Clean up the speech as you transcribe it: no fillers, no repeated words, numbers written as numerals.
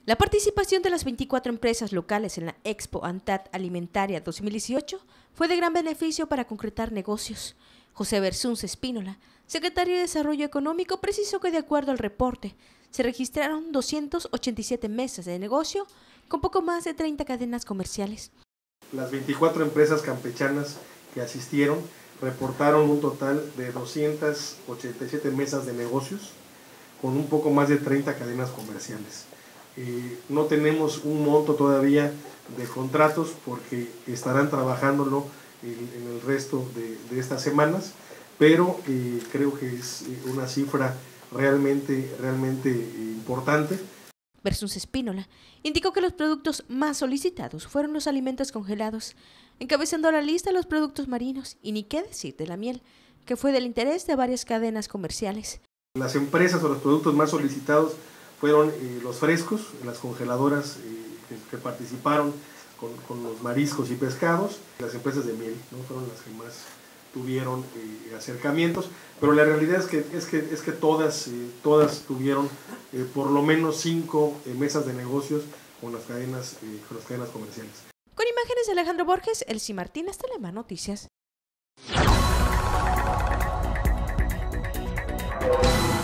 La participación de las 24 empresas locales en la Expo ANTAD Alimentaria 2018 fue de gran beneficio para concretar negocios. José Versunz Espínola, secretario de Desarrollo Económico, precisó que de acuerdo al reporte, se registraron 287 mesas de negocio con poco más de 30 cadenas comerciales. Las 24 empresas campechanas que asistieron reportaron un total de 287 mesas de negocios con un poco más de 30 cadenas comerciales. No tenemos un monto todavía de contratos porque estarán trabajándolo en el resto de estas semanas, pero creo que es una cifra realmente importante. Versunz Espínola indicó que los productos más solicitados fueron los alimentos congelados, encabezando la lista los productos marinos y ni qué decir de la miel, que fue del interés de varias cadenas comerciales. Las empresas o los productos más solicitados fueron los frescos, las congeladoras que participaron con los mariscos y pescados. Las empresas de miel, ¿no?, fueron las que más tuvieron acercamientos, pero la realidad es que todas tuvieron por lo menos 5 mesas de negocios con las cadenas comerciales. Con imágenes de Alejandro Borges, Elsie Martínez, Telemar Noticias.